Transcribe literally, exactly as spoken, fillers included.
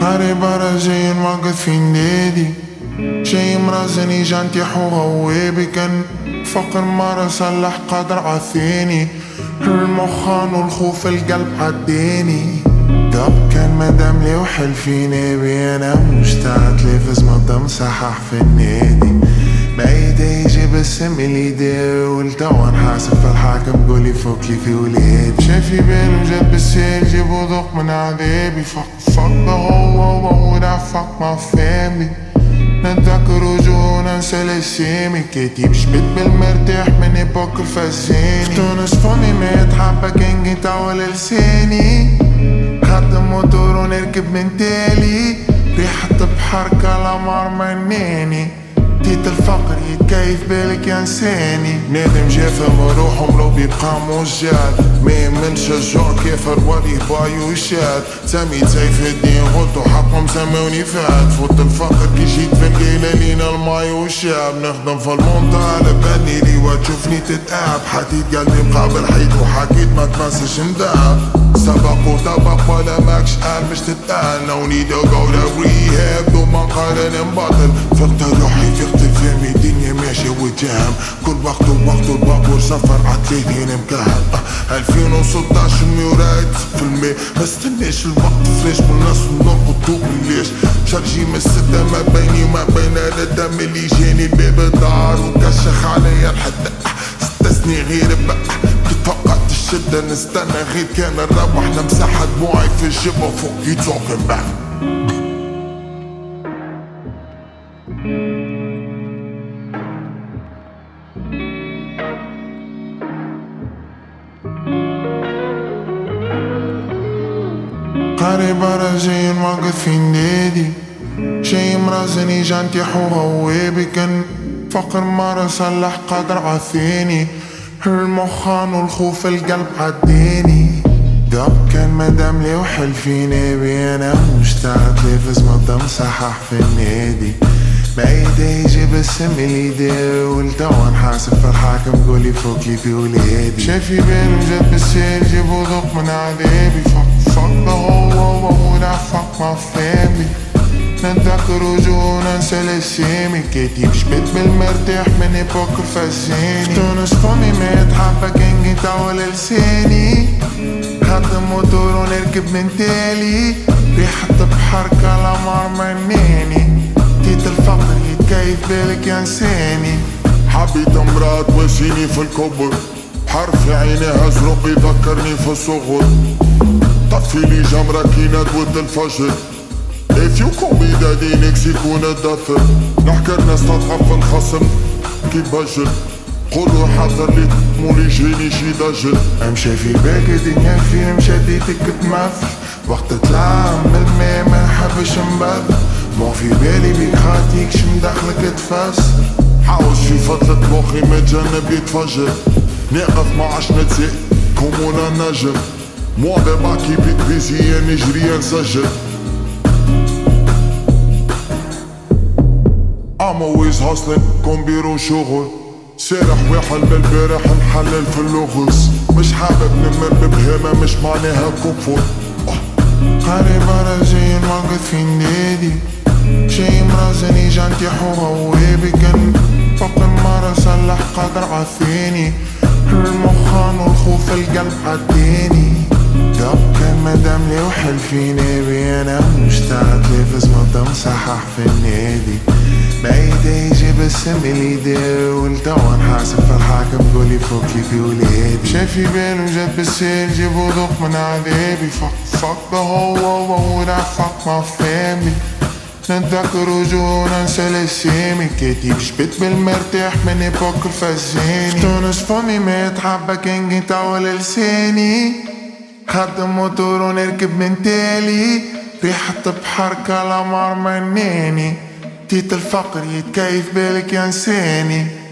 قريبة راجعين واقف في النادي، شي مرزني جنتيح وغوابي، كان فقر مرة صلح قدر عالثاني، المخان والخوف القلب عداني. دب كان مدام لي وحلفيني بي انا مشتاق تلفز مضم صحح في النادي، بعيد يجي بسم اليدي والتوا نحاسب في الحاكم قولي فوكلي في ولاد، شافي بالو جاب بالسيل جيبو ذوق من عذابي، فق فق هو هو ودا فق ما فاملي، نتذكر وجوهنا ننسى الاسامي، كاتب شبت بالمرتاح من ايبوك الفزاني، في تونس فمي مات حبة كان جيت اول لساني، خدم موتور ونركب من تالي، ريحة بحركة القمر مناني، تيت الفقر يتكيف بالك يا انساني، نادم جافة مروحهم لو بيبقى موجاد، ما يمنش الجوع كيف روالي بايو يشاد، سميت سيف الدين غلطو حقهم سموني فات، فوت الفقر كي جيت في الليلة لينا الماي والشاب، نخدم في المونطا على بالي لي وتشوفني تتعب، حديد قلبي مقابل حيط وحكيت ما تمسش نداب، سبق وطبق ولا ماكش قال مش تتقال، no need to go to rehab دو ما نقارن نبطل، فقت روحي فقت فهمي الدنيا ماشية وجهم، كل وقت ووقت البابور سفر عالثلاثين مكهب، ألفين وستاش ميورات في الماء ما استناش الوقت فلاش والناس نرقدو ليش، شرجي من الستة ما بيني وما بين الدم اللي جاني الباب الدار وكشخ عليا الحد، ست سنين غير بقى فقط الشدة نستنى غير كان نروح نمسح دموعي في الجبهة فوق you talking back. قريبة راجعين واقف في النادي، شي مرزني جنتيح وغوابي، كان فقر مرة صلح قدر عالثاني، المخان والخوف القلب عداني. دب كان مدام لي وحلفيني بي انا مشتاق تلفز مضم صحح في النادي، بعيد يجي بسم اليدي والتوا نحاسب في الحاكم قولي فوكلي في ولادي، شافي بالو جاب بالسيل جيبو ذوق من عذابي، فق فق هو هو ودا فق ما فاملي، نتذكر وجوهنا ننسى الاسامي، كاتب شبت بالمرتاح من ايبوك الفزاني، في تونس فمي مات حبة كان جيت اول لساني، خدم موتور ونركب من تالي، ريحة بحركة القمر مناني، تيت الفقر يتكيف بالك يا انساني، حبيت امرأة تواسيني في الكبر، حرف عينيها زرق يذكرني في الصغر، طفي لي جمرة كي ندوة الفجر، if you call me daddy نكس يكون الدثر، نحكر ناس تضحك في الخصم كي بجر، قولوا حضر لي مولي جيني شي دجل، امشي في باقي دنيا فيلم شديتك تمثل، وقت تطلع من الماء ما نحبش نبذل، مو في بالي بيك خاطيكش مدخلك تفس، حاوش في فتلة مخي متجنب يتفجر، ناقف ما عادش نتساءل كومونا نجم، موا دابا كي بيت بيزي نجري نسجل. I'm always hustling كومبيرو شغل، سارح وحل البارح نحلل في اللغز، مش حابب نمر ببهامة مش معناها كفر. قريبة راجعين واقف في النادي، شي مرزني جنتيح وغوابي، كان فقر مرة صلح قدر عالثاني، المخان والخوف القلب عداني. دب كان مدام لي وحلفيني بي انا مشتاق تلفز مضم صحح في النادي، بعيد يجي بسم اليدي والتوا نحاسب في الحاكم قولي فوكلي في ولادي، شافي بالو جاب بالسيل جيبو ذوق من عذابي، فق فق هو هو ودا فق ما فاملي، نتذكر وجوهنا ننسى الاسامي، كاتب شبت بالمرتاح من ايبوك الفزاني، في تونس فمي مات حبة كان جيت اول لساني، خدم موتور ونركب من تالي، ريحة بحركة القمر مناني، تيت الفقر يتكيف بالك يا انساني.